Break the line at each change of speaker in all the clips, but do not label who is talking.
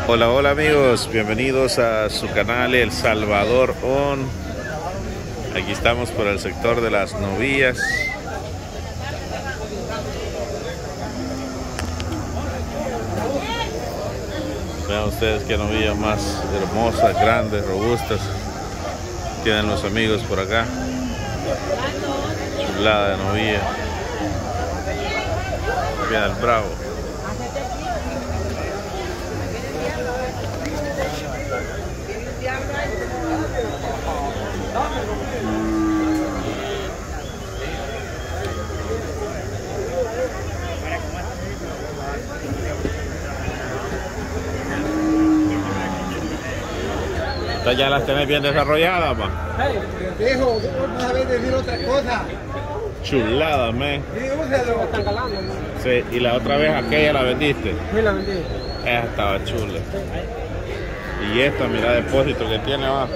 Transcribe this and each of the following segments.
Hola, hola amigos, bienvenidos a su canal El Salvador On. Aquí estamos por el sector de las novillas. Vean ustedes qué novillas más hermosas, grandes, robustas tienen los amigos por acá. Chulada de novilla. Vean el bravo. Estas ya las tenés bien desarrolladas, man.
Viejo, no sabés decir otra cosa.
Chulada, man.
Sí, úsalo. Están calando, ¿no?
Sí, y la otra vez aquella la vendiste.
Sí, la vendí.
Esa estaba chula. Y esta, mira el depósito que tiene abajo.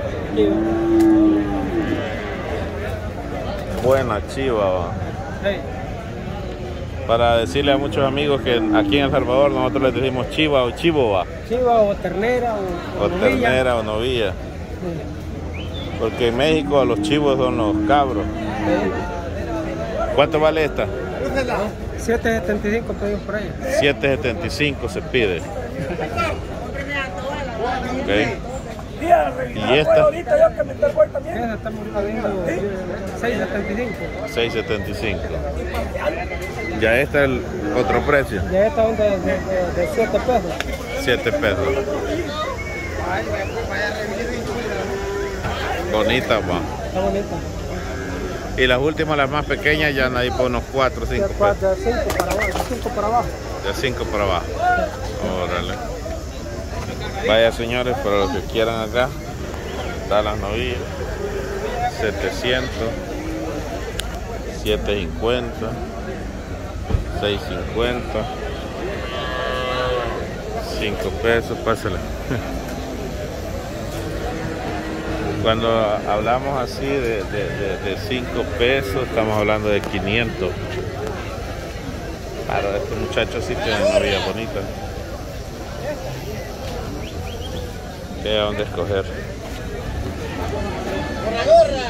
Buena chiva, va.
Sí.
Para decirle a muchos amigos que aquí en El Salvador nosotros les decimos chiva o chivo, va.
Chiva o ternera o novilla.
Ternera o novilla.
Sí.
Porque en México los chivos son los cabros.
Sí.
¿Cuánto vale esta?
Úsala. 7.75 pedimos por ahí.
7.75 se pide. Okay. ¿Y esta?
Esa estamos pagando 6.75.
6.75. Ya esta es el otro precio.
Ya esta es de 7 pesos.
7 pesos. Bonita, va.
Está bonita.
Y las últimas, las más pequeñas, ya ahí por unos 4 o 5 pesos.
De 5 para abajo. De 5 para abajo.
De 5 para abajo. Órale. Vaya señores, para los que quieran acá, están las novillas. 700, 750, 650, 5 pesos, pásale. Cuando hablamos así de 5 pesos, estamos hablando de 500. Claro, este muchacho sí tiene novillas bonitas. Que a dónde escoger.
¡Por la gorra!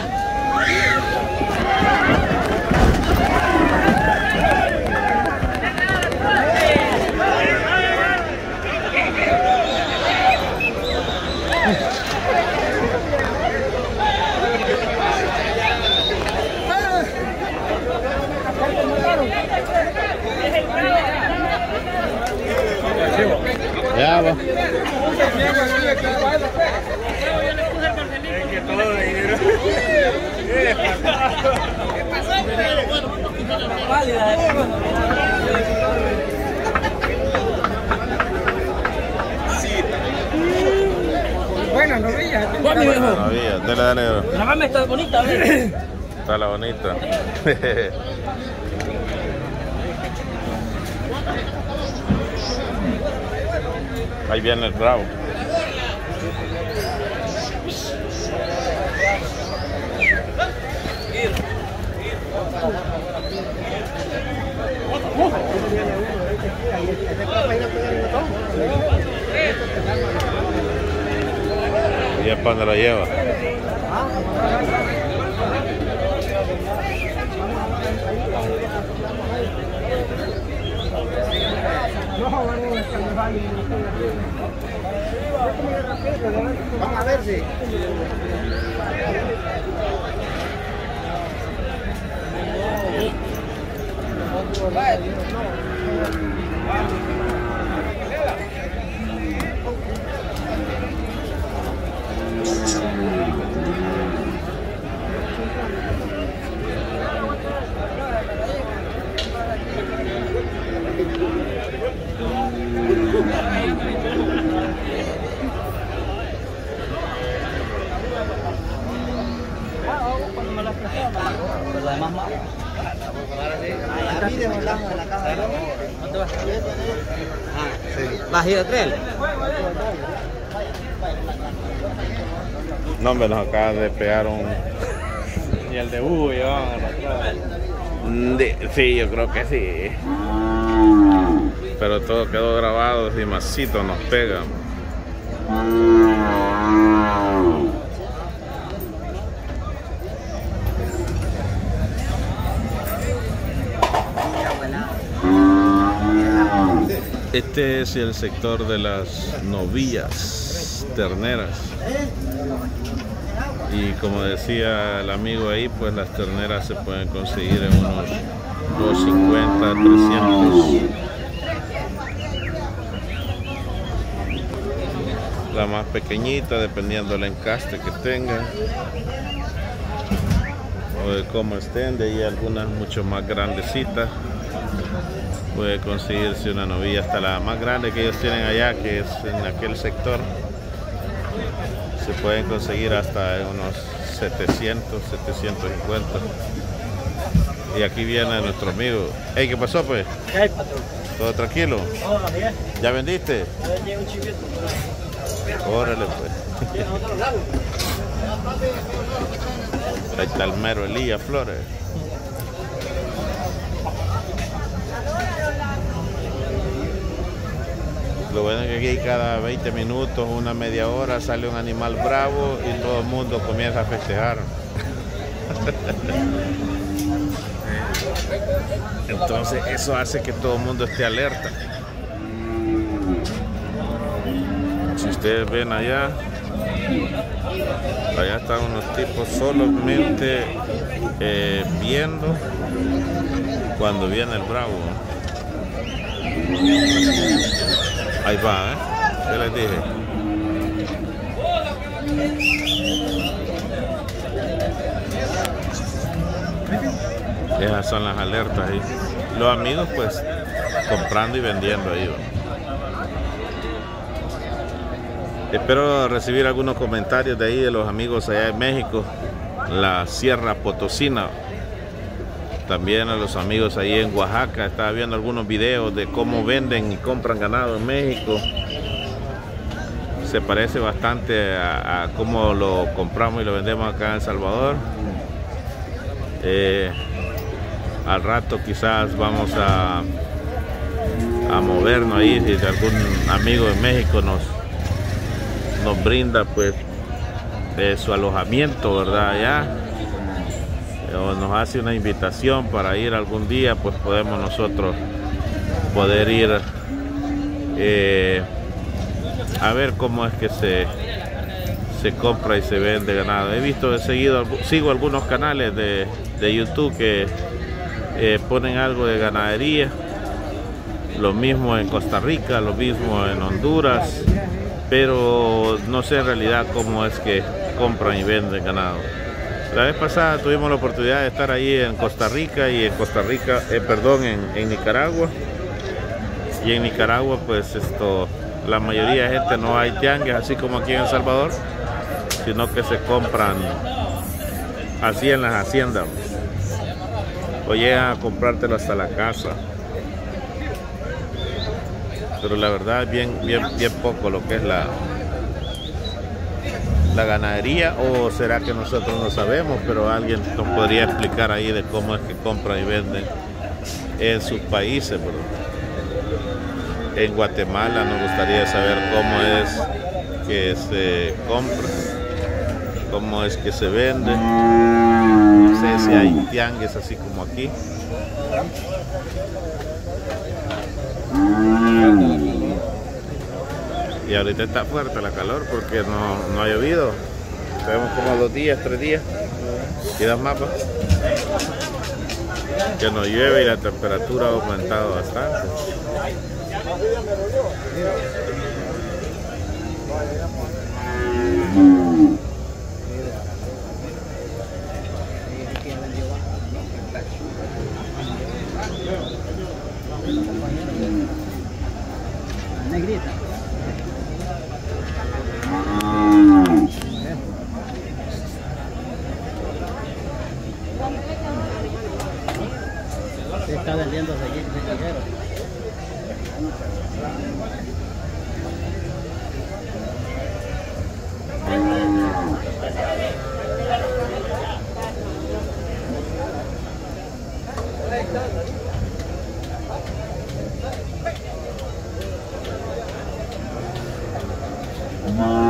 Ya va.
Buena novilla.
Buena novilla, tela de negro.
La mami está bonita, ¿ves?
Está la bonita. Ahí viene el bravo. ¿Y es para dónde la lleva?
Vamos a ver si.
¿Vas a ir a traer?
No, hombre, nos acaban de pegar un...
Y el de Hugo llevaban a la
Sí, yo creo que sí. pero todo quedó grabado y masito nos pega. Este es el sector de las novillas terneras. Y como decía el amigo ahí, pues las terneras se pueden conseguir en unos 250, 300. La más pequeñita, dependiendo del encaste que tenga o de cómo estén. De ahí algunas mucho más grandecitas. Puede conseguirse una novilla hasta la más grande que ellos tienen allá, que es en aquel sector. Se pueden conseguir hasta unos 700, 750. Y aquí viene nuestro amigo. Hey, ¿qué pasó pues?
¿Qué hay, patrón?
¿Todo tranquilo?
No, bien.
¿Ya vendiste?
Yo vendí un chivito.
Órale pues. Ahí está el mero Elías Flores. Lo bueno es que aquí cada 20 minutos, una media hora, sale un animal bravo y todo el mundo comienza a festejar. Entonces eso hace que todo el mundo esté alerta. Si ustedes ven allá están unos tipos solamente viendo cuando viene el bravo. Ahí va, ¿qué les dije? Esas son las alertas ahí. Los amigos pues comprando y vendiendo ahí. Espero recibir algunos comentarios de ahí de los amigos allá en México, la Sierra Potosina. También a los amigos ahí en Oaxaca. Estaba viendo algunos videos de cómo venden y compran ganado en México. Se parece bastante a cómo lo compramos y lo vendemos acá en El Salvador. Al rato quizás vamos a movernos ahí, si algún amigo de México nos brinda pues su alojamiento, ¿verdad? Allá, o nos hace una invitación para ir algún día, pues podemos nosotros poder ir a ver cómo es que se compra y se vende ganado. Sigo algunos canales de YouTube que ponen algo de ganadería, lo mismo en Costa Rica, lo mismo en Honduras, pero no sé en realidad cómo es que compran y venden ganado. La vez pasada tuvimos la oportunidad de estar ahí en Costa Rica y en Nicaragua. Y en Nicaragua pues la mayoría de gente no hay tianguis así como aquí en El Salvador, sino que se compran así en las haciendas o llegan a comprártelo hasta la casa. Pero la verdad es bien poco lo que es la ganadería, o será que nosotros no sabemos, pero alguien nos podría explicar ahí de cómo es que compran y venden en sus países, ¿verdad? En Guatemala nos gustaría saber cómo es que se compra, cómo es que se vende. No sé si hay tianguis así como aquí. Y ahorita está fuerte la calor porque no ha llovido. Tenemos como 2 días, 3 días. Quedan mapas. Que no llueve y la temperatura ha aumentado bastante.
Negrita. Se está vendiendo de allí, de dinero.
Bueno.